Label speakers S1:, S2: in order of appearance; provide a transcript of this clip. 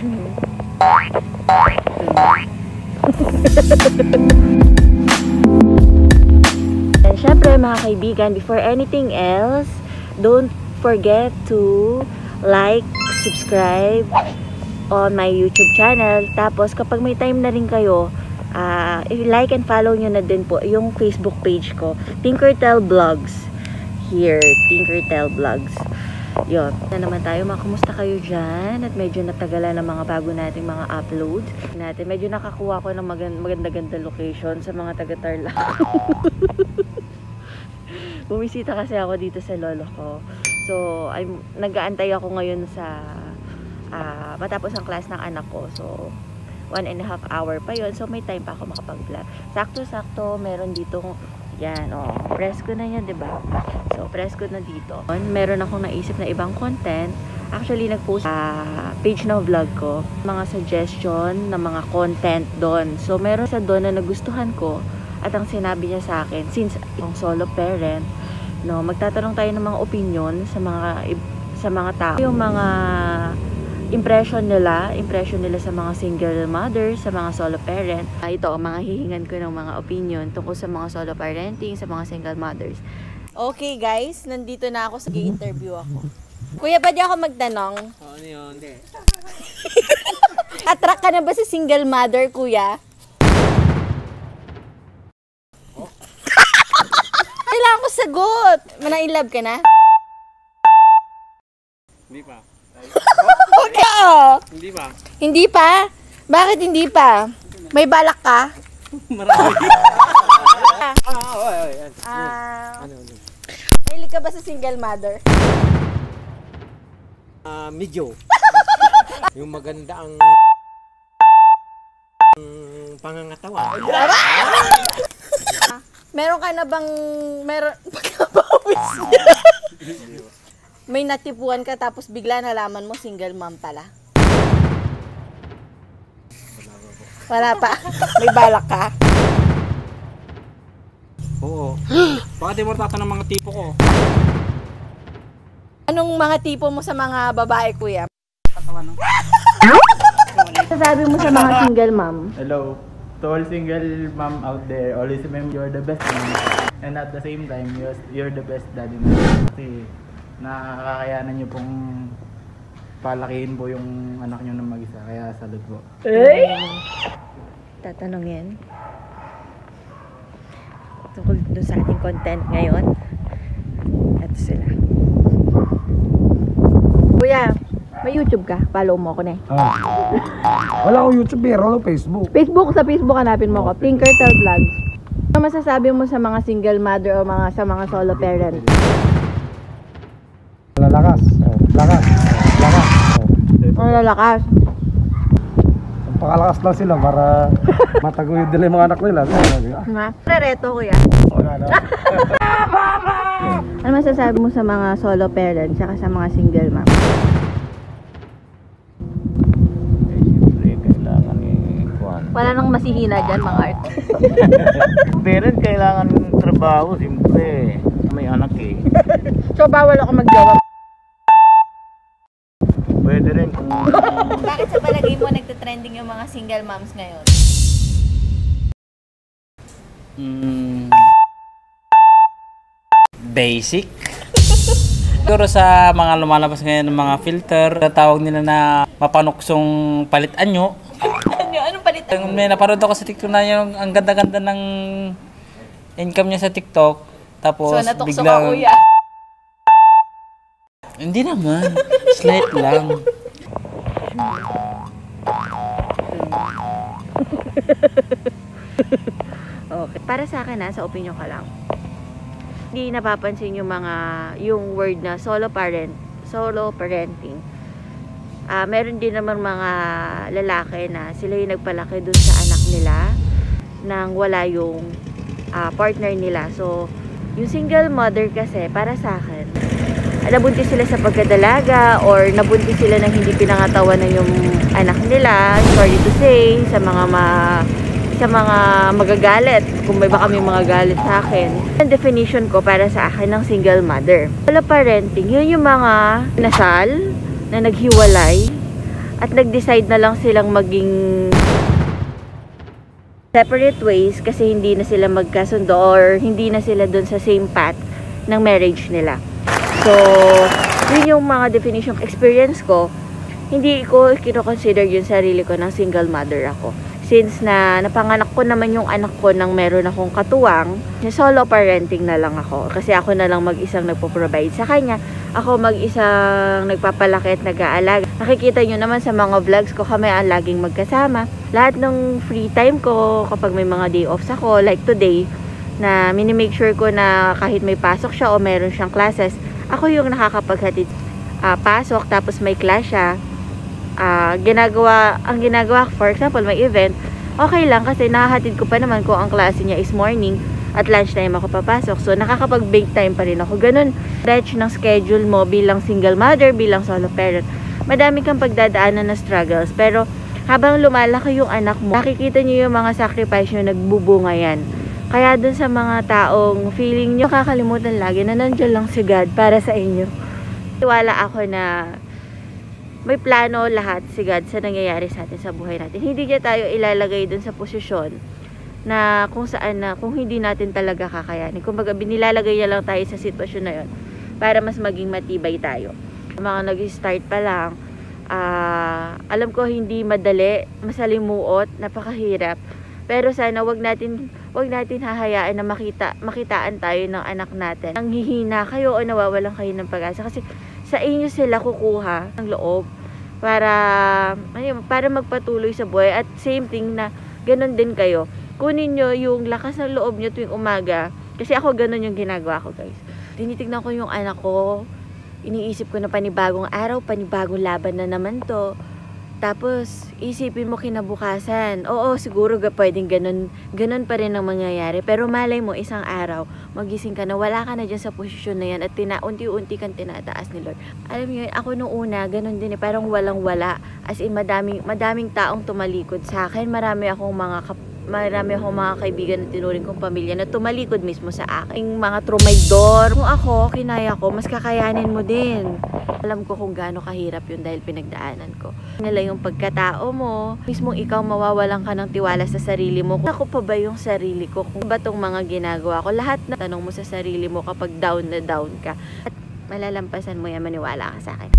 S1: And syempre mga kaibigan, before anything else, don't forget to like, subscribe on my YouTube channel. Tapos kapag may time na rin kayo, like and follow nyo na din po yung Facebook page ko, Tinkertel Vlogs. Here, Tinkertel Vlogs. Yun. Na naman tayo, kumusta kayo dyan? At medyo natagalan ng mga bago nating mga upload natin. Medyo nakakuha ko ng maganda-ganda location sa mga taga-Tarlac. Bumisita kasi ako dito sa lolo ko. So, nag-aantay ako ngayon sa matapos ang class ng anak ko. So, 1.5 hour pa yon. So, may time pa ako makapag-vlog. Sakto-sakto, meron dito, yan, oh, press ko na yan, diba? So, press ko na dito. Meron akong naisip na ibang content. Actually, nag-post sa page ng vlog ko, mga suggestion na mga content doon. So, meron sa doon na nagustuhan ko. At ang sinabi niya sa akin, since yung solo parent, no, magtatanong tayo ng mga opinion sa mga tao. Yung mga impression nila sa mga single mothers, sa mga solo parent. Ito, mga hihingan ko ng mga opinion tungkol sa mga solo parenting, sa mga single mothers. Okay guys, nandito na ako sa interview ako. Kuya, pwede ako magtanong? Oo, ano yun? Hindi. Attract ka na ba sa single mother, kuya? Oh. Kailangan ko sagot. Mana-in-love ka na?
S2: Hindi pa.
S1: Okay.
S2: Hindi pa.
S1: Hindi pa? Bakit hindi pa? May balak ka?
S2: Marami.
S1: Mahilig ka ba sa single mother?
S2: Medyo. Yung maganda ang pangangatawan.
S1: Meron ka na bang may natipuan ka tapos bigla nalaman mo single mom pala? Wala pa. May balak ka?
S2: Oo. Baka di mo tatanong mga tipo ko.
S1: Anong mga tipo mo sa mga babae, kuya?
S2: Katawan, no?
S1: Sasabi mo sa mga single mom?
S3: Hello to all single mom out there. Always remember you're the best mom. And at the same time, you're the best daddy. Kasi nakakayanan nyo pong palakihin po yung anak nyo ng mag-isa. Kaya salute po.
S1: Tatanungin tungkol doon sa ating content ngayon. Ito sila. Kuya, may YouTube ka? Follow mo ako na eh.
S3: Wala akong YouTube pero wala Facebook.
S1: Sa Facebook hanapin mo ako. Tinkertel Vlogs. Ano masasabi mo sa mga single mother o sa mga solo parent?
S3: Lalakas. Lakas.
S1: Lalakas.
S3: Pakalakas lang sila para mataguyod nila yung mga anak nila.
S1: Reto, kuya. Ano masasabi mo sa mga solo parents saka sa mga single mom?
S3: Siyempre, kailangan i-kuhan.
S1: Wala nang masihina dyan, mga art.
S3: Parent, kailangan ng trabaho. Siyempre, may anak eh.
S1: So, bawal ako mag-jowa.
S3: Pwede rin kung...
S1: Bakit sa palagay mo nagte-trending yung mga single moms ngayon?
S4: Basic. Siguro sa mga lumalabas ngayon ng mga filter, tawag nila na mapanuksong palit anyo.
S1: Anong palit anyo?
S4: May napanood ako sa TikTok na yung ang ganda-ganda ng income niya sa TikTok. Tapos
S1: so, natukso
S4: biglang...
S1: ka, kuya?
S4: Hindi naman. Slight lang.
S1: Okay. Para sa akin sa opinion ka lang. Hindi napapansin yung word na solo parenting. Meron din naman mga lalaki na sila yung nagpalaki dun sa anak nila nang wala yung partner nila. So, yung single mother kasi, para sa akin, nabuntis sila sa pagkadalaga or nabuntis sila nang hindi pinangatawan na yung anak nila. Sorry to say, sa mga magagalit, kung may baka may mga galit sa akin. Ang definition ko para sa akin ng single mother. Solo parenting, yun yung mga nasal, na naghiwalay, at nag-decide na lang silang maging separate ways kasi hindi na sila magkasundo or hindi na sila dun sa same path ng marriage nila. So, yun yung mga definition experience ko. Hindi ko kino-consider yung sarili ko ng single mother ako. Since na napanganak ko naman yung anak ko nang meron akong katuwang, solo parenting na lang ako. Kasi ako na lang mag-isang nagpo-provide sa kanya. Ako mag-isang nagpapalaki at nag-aalaga. Nakikita nyo naman sa mga vlogs ko, kami ang laging magkasama. Lahat ng free time ko, kapag may mga day offs ako, like today, na minimake sure ko na kahit may pasok siya o meron siyang classes, ako yung nakakapaghatid pasok, tapos may class siya. Ang ginagawa, for example, may event, okay lang kasi nakahatid ko pa naman kung ang klase niya is morning at lunchtime ako papasok. So, nakakapag-break time pa rin ako. Ganun, stretch ng schedule mo bilang single mother, bilang solo parent. Madami kang pagdadaanan na struggles. Pero, habang lumalaki yung anak mo, nakikita niyo yung mga sacrifice nyo, nagbubunga yan. Kaya dun sa mga taong feeling nyo, kakalimutan lagi na nandiyan lang si God para sa inyo. Tiwala ako na may plano lahat si God sa nangyayari sa atin sa buhay natin. Hindi niya tayo ilalagay dun sa posisyon na kung saan na, kung hindi natin talaga kakayanin. Kumbaga, binilalagay niya lang tayo sa sitwasyon na yun para mas maging matibay tayo. Mga nag-start pa lang, alam ko hindi madali, masalimuot, napakahirap. Pero sana wag natin hahayaan na makitaan tayo ng anak natin. Nang hihina kayo o nawawalan kayo ng pag-asa kasi sa inyo sila kukuha ng loob para magpatuloy sa buhay. At same thing na ganun din kayo. Kunin nyo yung lakas ng loob nyo tuwing umaga. Kasi ako ganun yung ginagawa ko, guys. Tinitignan ko yung anak ko. Iniisip ko na panibagong araw, panibagong laban na naman to. Tapos, isipin mo kinabukasan. Oo, siguro pwedeng ganun pa rin ang mangyayari. Pero malay mo, isang araw, magising ka na, wala ka na dyan sa posisyon na yan at unti-unti kang tinataas ni Lord. Alam mo yun, ako nung una, ganun din parang walang-wala. As in, madaming taong tumalikod sa akin. Marami akong mga kaibigan na tinuring kong pamilya na tumalikod mismo sa akin. Yung mga trumaydor. Kung ako, kinaya ko, mas kakayanin mo din. Alam ko kung gaano kahirap yun dahil pinagdaanan ko. Nila yung pagkatao mo, mismong ikaw mawawalan ka ng tiwala sa sarili mo. Kung ako pa ba yung sarili ko? Kung ba tong mga ginagawa ko? Lahat na tanong mo sa sarili mo kapag down na down ka. At malalampasan mo yan, maniwala ka sa akin.